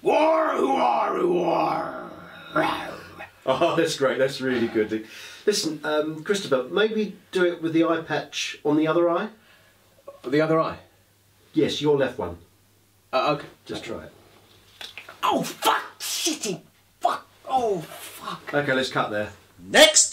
War, war, war. Oh, that's great. That's really good. Listen, Christopher, maybe do it with the eye patch on the other eye. The other eye? Yes, your left one. Okay. Just try it. Oh, fuck! Shitty! Fuck! Oh, fuck! Okay, let's cut there. Next!